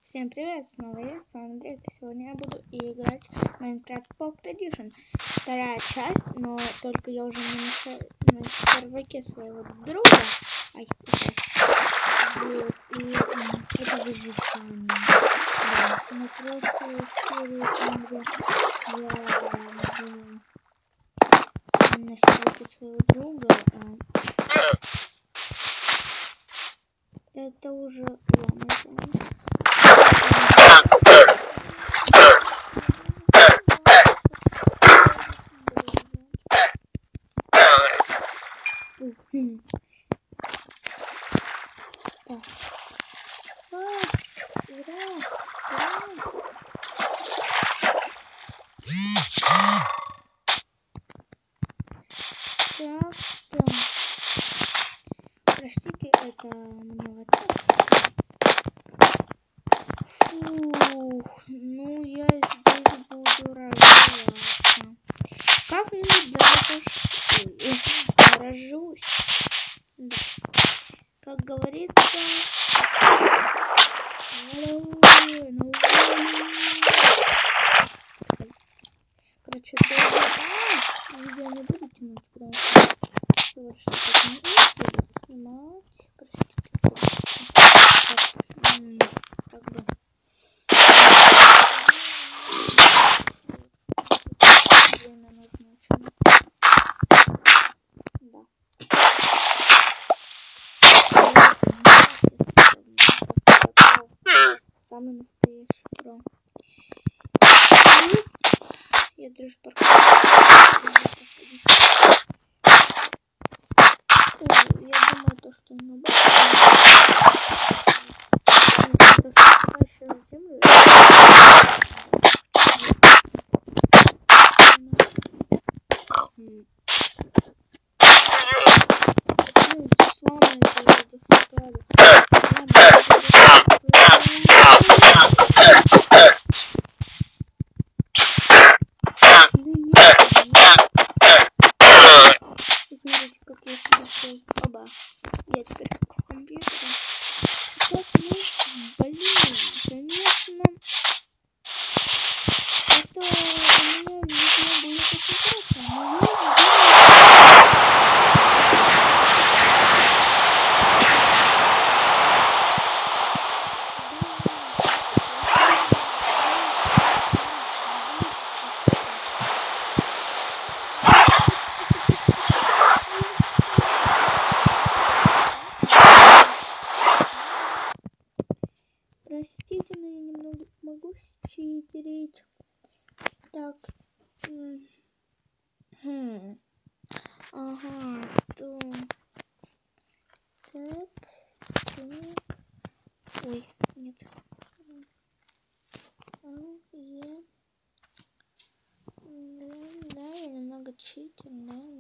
Всем привет, снова я, с вами Дрейк, и сегодня я буду играть в Minecraft Pocket Edition. Вторая часть, но только я уже на серверке своего друга. Вот, и это выживание. Да, на прошлой серии также я был на серверке своего друга. Это уже ломается. Так. Так-то. Простите, это мне WhatsApp. Фух, ну я здесь буду развиваться. Как-нибудь даже рожусь. Да. Как говорится, короче, видео не буду тянуть, потому что вот что-то не буду снимать. Простите, как бы. Время назначено. Да. Самый настоящий про. Я даже паркую. Я думаю, то, что не будет. То, что дальше землю. Смотрите, как я себе сделал. Оба. Я теперь как в компьютере. Так, ну, блин, конечно, это у меня видео будет очень хорошо. Но простите, но я немного могу читерить. Так. Ага, то. Так. Ой, нет. Да, я немного читер, да.